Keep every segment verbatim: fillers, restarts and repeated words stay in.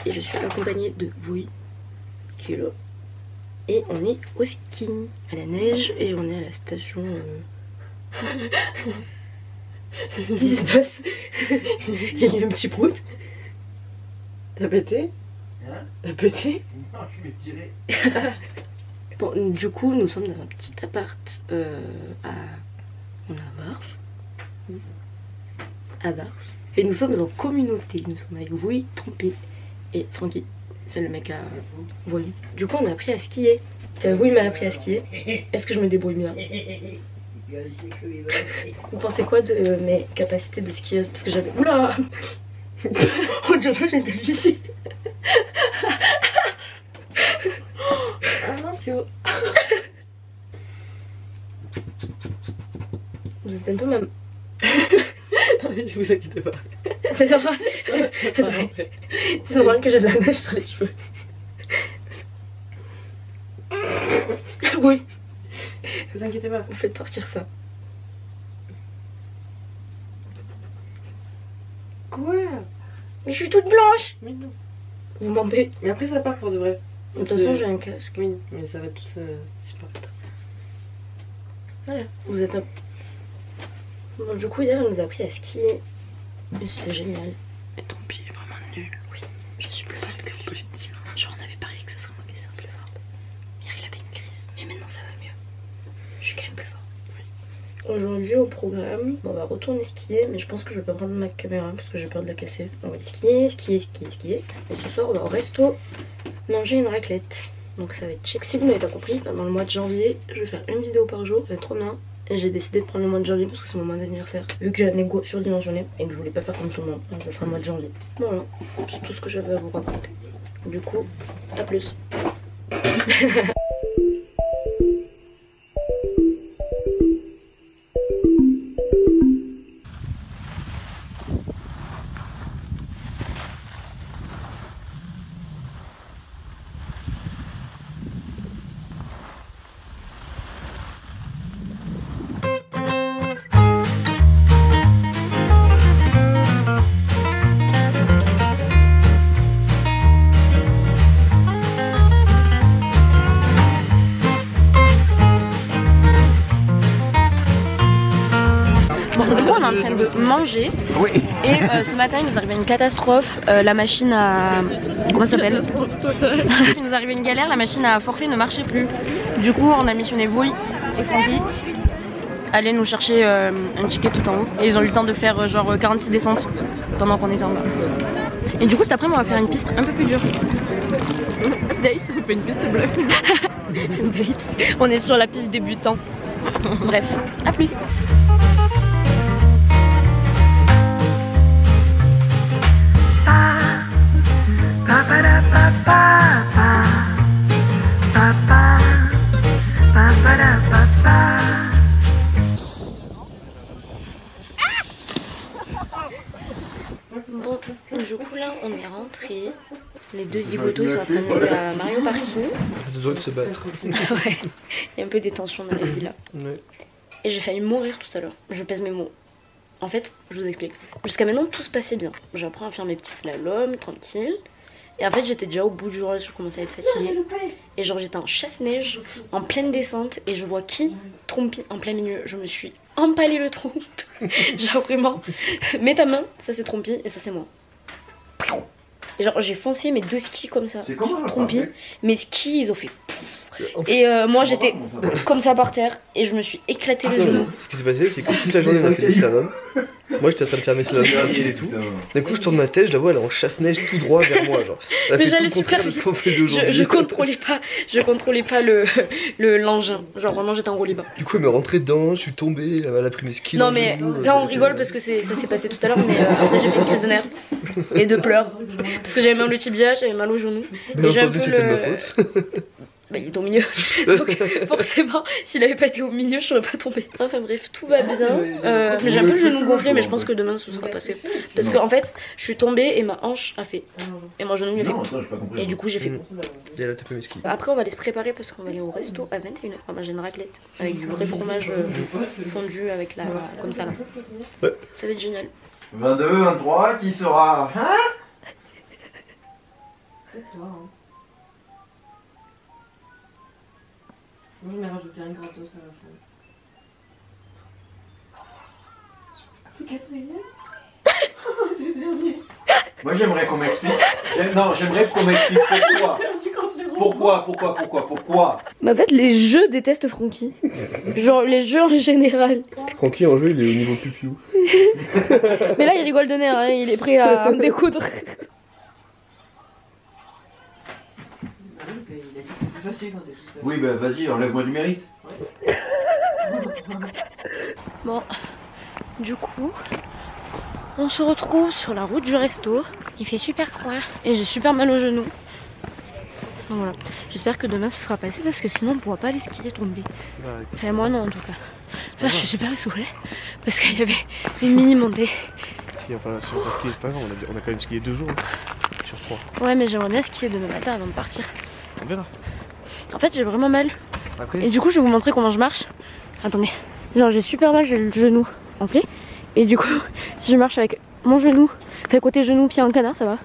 et je suis accompagnée de Vui qui est là. Et on est au ski, à la neige, et on est à la station... Euh... Qu'est-ce qui se passe? Il y a eu un petit prout. T'as pété? Hein? T'as pété? Non, je vais tirer. Bon, du coup, nous sommes dans un petit appart euh, à... On est à Vars. À Vars. Et nous sommes en communauté. Nous sommes avec Vui, Trompi et Francky. C'est le mec à Vui. Du coup, on a appris à skier. Enfin, Vui m'a appris à skier. Est-ce que je me débrouille bien? Vous pensez quoi de mes capacités de skieuse? Parce que j'avais... Oula. Oh Dieu, j'ai été ici. Ah non, c'est... Vous êtes un peu même... Non mais je vous inquiétez pas. C'est normal. C'est normal que j'ai de la neige sur les cheveux. Oui. Vous inquiétez pas. Vous faites partir ça. Quoi? Mais je suis toute blanche. Mais non. Vous mentez. Mais après ça part pour de vrai. De toute façon j'ai un casque. Oui, mais ça va tout se supporter. Voilà. Vous êtes un... Bon, du coup hier elle nous a appris à skier. Et c'était génial. Mais ton pied est vraiment nul. Oui, je suis plus forte que lui. Genre on avait parié que ça serait moi qui serais plus forte. Hier il avait une crise. Mais maintenant ça va mieux. Je suis quand même plus forte. Oui. Aujourd'hui au programme, bon, on va retourner skier. Mais je pense que je vais pas prendre ma caméra parce que j'ai peur de la casser. On va aller skier, skier, skier, skier. Et ce soir on va au resto manger une raclette. Donc ça va être check. Si vous n'avez pas compris, dans le mois de janvier, je vais faire une vidéo par jour. Ça va être trop bien. Et j'ai décidé de prendre le mois de janvier parce que c'est mon mois d'anniversaire. Vu que j'ai un égo surdimensionné et que je voulais pas faire comme tout le monde. Donc ça sera le mois de janvier. Voilà, c'est tout ce que j'avais à vous raconter. Du coup, à plus. On est en train de manger. Oui. Et euh, ce matin il nous arrivait une catastrophe. Euh, la machine à... Comment ça s'appelle? Il nous arrivait une galère, la machine à forfait ne marchait plus. Du coup on a missionné Vui et Francky aller nous chercher euh, un ticket tout en haut. Et ils ont eu le temps de faire euh, genre quarante-six descentes pendant qu'on était en bas. Et du coup cet après-midi on va faire une piste un peu plus dure. Update, on fait une piste bleue. Update. On est sur la piste débutant. Bref, à plus. Bon, du coup là on est rentrés. Les deux zigotos ils sont en train de jouer à Mario Party. Deux autres se battre. Ouais, il y a un peu des tensions dans la vie là. Ouais. Et j'ai failli mourir tout à l'heure. Je pèse mes mots. En fait, je vous explique. Jusqu'à maintenant tout se passait bien. J'apprends à faire mes petits slaloms, tranquille. Et en fait j'étais déjà au bout du jour, je commençais à être fatiguée. Et genre j'étais en chasse-neige, en pleine descente. Et je vois qui? Trompi en plein milieu. Je me suis empalé le trompe. Genre vraiment, mets ta main, ça c'est Trompi et ça c'est moi. Et genre j'ai foncé mes deux skis comme ça. C'est comment Trompi, mes skis ils ont fait... Et euh, moi j'étais comme ça par terre et je me suis éclaté le genou. Ce qui s'est passé c'est que toute la journée on a fait des slaloms. Moi j'étais en train de faire mes slaloms tranquille et tout. D'un coup je tourne ma tête, je la vois elle est en chasse-neige tout droit vers moi genre. Elle a Mais fait j'allais tout le contraire super de ce qu'on faisait aujourd'hui. Je, je contrôlais pas, je contrôlais pas le le l'engin. Genre vraiment j'étais en roue libre. Du coup elle me rentrait dedans, je suis tombé, elle a pris mes skis. Non mais là on rigole parce que ça s'est passé tout à l'heure mais euh, après j'ai fait une crise de nerfs et de pleurs. Parce que j'avais mal au tibia, j'avais mal au genou. Bien et j'ai un entendu peu c'était le... de ma faute. Bah il est au milieu. Donc forcément s'il avait pas été au milieu je serais pas tombée. Enfin bref tout va bien. Euh, j'ai un peu le genou gonflé mais je pense que demain ce sera passé. Parce qu'en fait je suis tombée et ma hanche a fait. Et mon genou il a fait. Et du coup j'ai fait. Et elle a tapé mes skis. Après on va aller se préparer parce qu'on va aller au resto à vingt et une heures. On va manger une raclette avec du vrai fromage euh, fondu avec la... comme ça là. Ouais. Ça va être génial. vingt-deux, vingt-trois, qui sera? Hein? Peut-être toi, hein. Moi j'en ai rajouté un gratos à la fin. T'es quatrième? T'es dernier. Moi j'aimerais qu'on m'explique. Non, j'aimerais qu'on m'explique pourquoi. Pourquoi, pourquoi, pourquoi, pourquoi. Mais en fait, les jeux détestent Francky. Genre les jeux en général. Francky en jeu, il est au niveau pupiou. Mais là, il rigole de nerfs, hein, il est prêt à me découdre. Oui, bah vas-y, enlève-moi du mérite. Bon, du coup, on se retrouve sur la route du resto. Il fait super froid et j'ai super mal au genou. Donc voilà, j'espère que demain ça sera passé parce que sinon on ne pourra pas aller skier tomber. Ouais, Enfin, moi non en tout cas. Là je suis super essoufflée parce qu'il y avait une mini montée. Si, enfin, si on va skier, c'est pas grave, on a, on a quand même skié deux jours hein, sur trois. Ouais, mais j'aimerais bien skier demain matin avant de partir. On verra. En fait, j'ai vraiment mal. Après. Et du coup, je vais vous montrer comment je marche. Attendez. Genre, j'ai super mal, j'ai le genou enflé. Et du coup, si je marche avec mon genou, fait côté genou, pied en canard, ça va.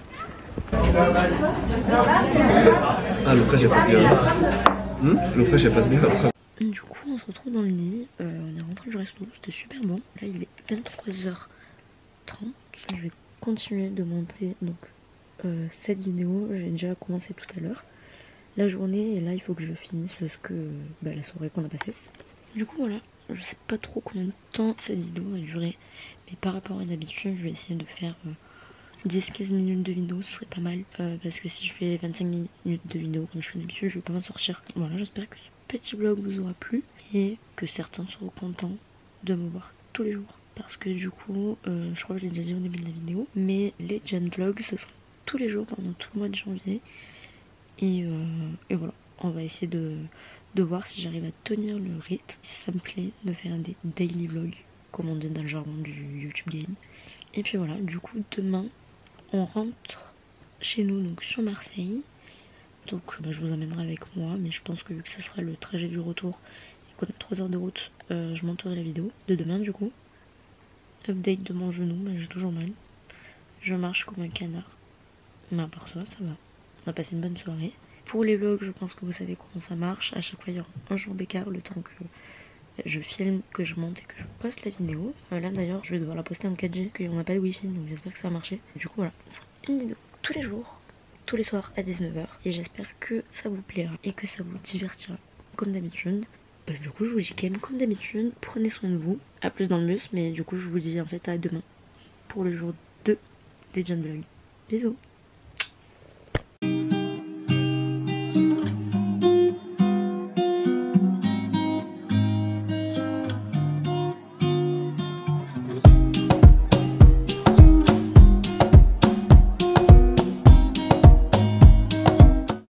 Ah, le fraîche, elle passe bien. Hum le fraîche, elle passe bien après. Du coup, on se retrouve dans le lit. Euh, on est rentré du resto, c'était super bon. Là, il est vingt-trois heures trente. Je vais continuer de monter donc euh, cette vidéo. J'ai déjà commencé tout à l'heure. La journée, et là, il faut que je finisse parce que bah, la soirée qu'on a passée. Du coup, voilà. Je sais pas trop combien de temps cette vidéo va durer. Mais par rapport à d'habitude, je vais essayer de faire euh, dix à quinze minutes de vidéo, ce serait pas mal. Euh, parce que si je fais vingt-cinq minutes de vidéo comme je fais d'habitude, je vais pas m'en sortir. Voilà, j'espère que ce petit vlog vous aura plu. Et que certains seront contents de me voir tous les jours. Parce que du coup, euh, je crois que je l'ai déjà dit au début de la vidéo, mais les Gen Vlogs, ce sera tous les jours pendant tout le mois de janvier. Et, euh, et voilà, on va essayer de, de voir si j'arrive à tenir le rythme. Si ça me plaît de faire des daily vlogs, comme on dit dans le jargon du YouTube Game. Et puis voilà, du coup demain on rentre chez nous, donc sur Marseille. Donc bah, je vous emmènerai avec moi, mais je pense que vu que ça sera le trajet du retour et qu'on a trois heures de route, euh, je monterai la vidéo de demain du coup. Update de mon genou, bah, j'ai toujours mal. Je marche comme un canard, mais à part ça, ça va. On a passé une bonne soirée. Pour les vlogs, je pense que vous savez comment ça marche. À chaque fois, il y aura un jour d'écart, le temps que je filme, que je monte et que je poste la vidéo. Euh, là d'ailleurs, je vais devoir la poster en quatre G, qu'on n'a pas de wifi, donc j'espère que ça va marcher. Du coup, voilà, ça sera une vidéo tous les jours, tous les soirs à dix-neuf heures. Et j'espère que ça vous plaira et que ça vous divertira comme d'habitude. Bah, du coup, je vous dis quand même comme d'habitude, prenez soin de vous. À plus dans le bus, mais du coup, je vous dis en fait à demain pour le jour deux des Gen Vlogs. Bisous.